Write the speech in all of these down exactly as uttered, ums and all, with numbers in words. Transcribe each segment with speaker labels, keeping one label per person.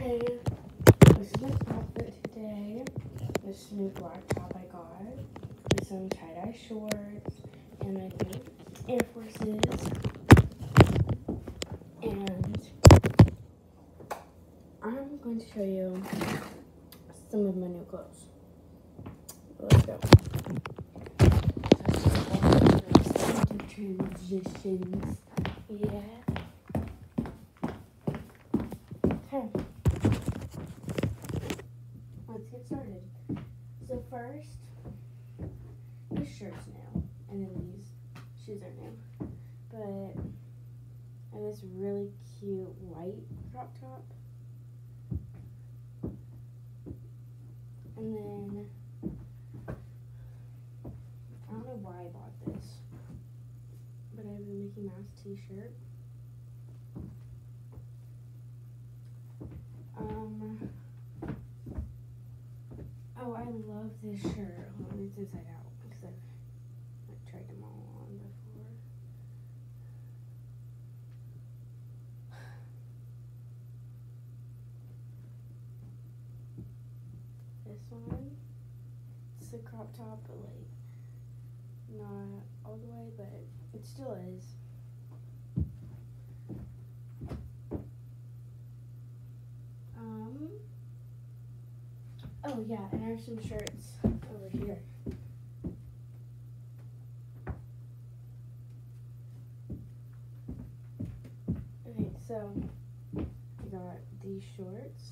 Speaker 1: Hey, this is my outfit today. This new black top I got with some tie-dye shorts and my new Air Forces. And I'm going to show you some of my new clothes. Let's go. Transitions. Yeah. Okay. Let's get started. So first, this shirt's new, and then these shoes are new. But I have this really cute white crop top. And then, I don't know why I bought this, but I have a Mickey Mouse t-shirt. Um, oh, I love this shirt. Hold on, it's inside out, because I've, I've tried them all on before. This one, it's a crop top, but like, not all the way, but it still is. Um, oh yeah, and I have some shirts over here. Okay, so I got these shorts,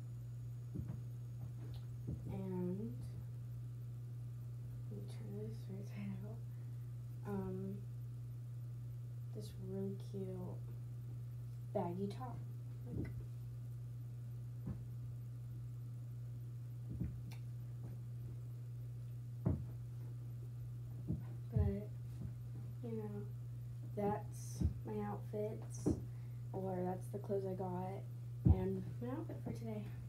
Speaker 1: and let me turn this right side out. Um, this really cute baggy top. Like, but you know, that's my outfits, or that's the clothes I got, and my outfit for today.